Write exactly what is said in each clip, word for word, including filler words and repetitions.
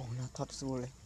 Ồ, nó thật xua lên.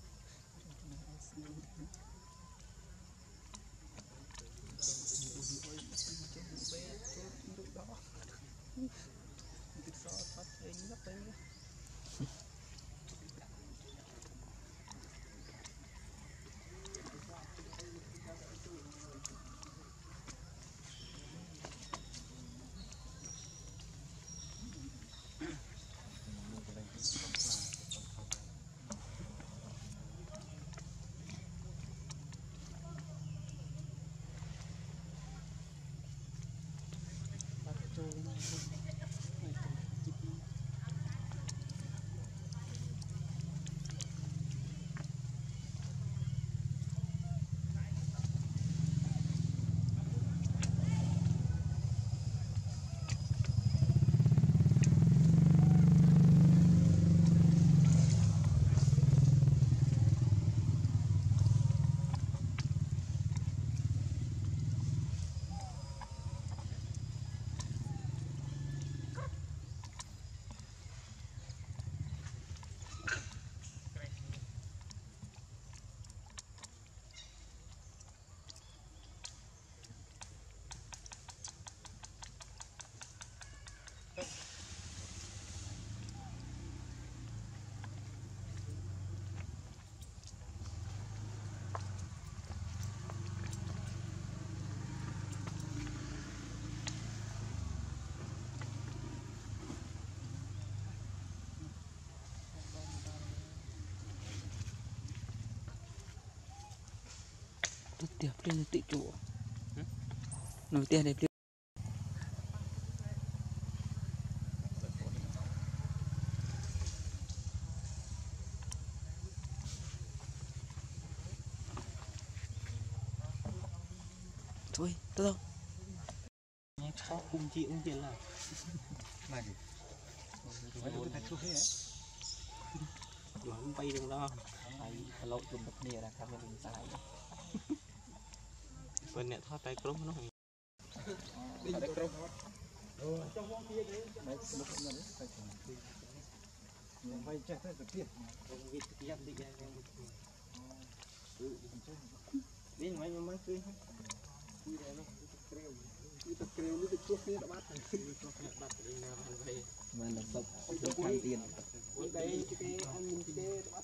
Tiệp lên tị chủ nổi tiền đẹp. Thôi tôi đâu nghe khó khung chị cũng tiền là này phải được cái thuốc ấy không bay được đó phải lộ chùm bậc nè là tham gia mình sai bên này thoát tay cống nó đi đây cống trong vòng kia đấy đấy một cái này phải mình vay chết hết được tiền không biết cái gì đi ra đi mấy mấy cái đi đây nó kêu đi tập kêu đi tập kia đã bắt bắt đi nào về mà là sập sập hàng tiền đây cái anh nhìn cái bắt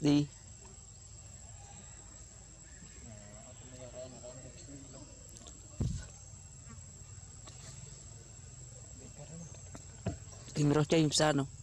đi tìm ra chơi sao nó